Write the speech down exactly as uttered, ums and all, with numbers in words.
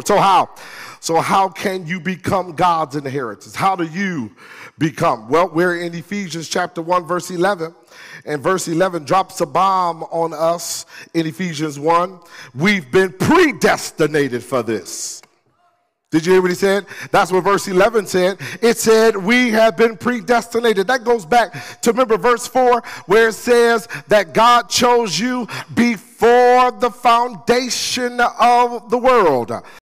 So how? So how can you become God's inheritance? How do you become? Well, we're in Ephesians chapter one, verse eleven. And verse eleven drops a bomb on us in Ephesians one. We've been predestinated for this. Did you hear what he said? That's what verse eleven said. It said we have been predestinated. That goes back to, remember, verse four, where it says that God chose you before the foundation of the world.